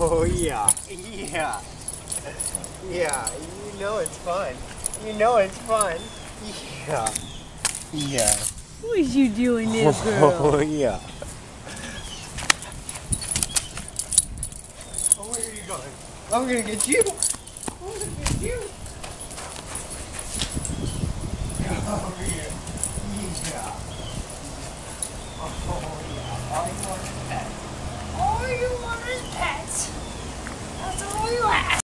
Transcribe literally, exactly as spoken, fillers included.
Oh yeah, yeah, yeah. You know it's fun. You know it's fun. Yeah, yeah. What is you doing, little girl? Oh yeah. Oh, where are you going? I'm gonna get you. I'm gonna get you. Come over here. Yeah. Oh yeah. All you want is pets. All you want is pets. That's all you ask.